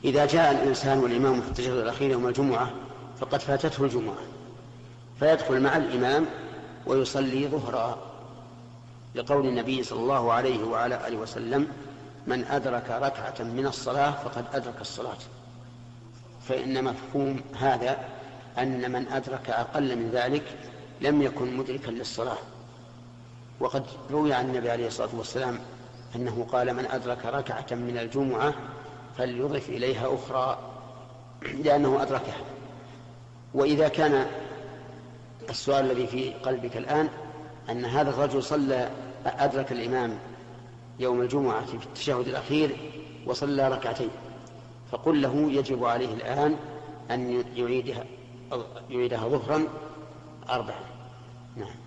إذا جاء الإنسان والإمام في التشهد الأخير يوم الجمعة فقد فاتته الجمعة، فيدخل مع الإمام ويصلي ظهرا، لقول النبي صلى الله عليه وعلى آله وسلم: من أدرك ركعة من الصلاة فقد أدرك الصلاة. فإن مفهوم هذا أن من أدرك أقل من ذلك لم يكن مدركا للصلاة. وقد روي عن النبي عليه الصلاة والسلام أنه قال: من أدرك ركعة من الجمعة فليضف إليها أخرى، لأنه أدركها. وإذا كان السؤال الذي في قلبك الآن أن هذا الرجل أدرك الإمام يوم الجمعة في التشهد الأخير وصلى ركعتين، فقل له يجب عليه الآن أن يعيدها ظهرا 4. نعم.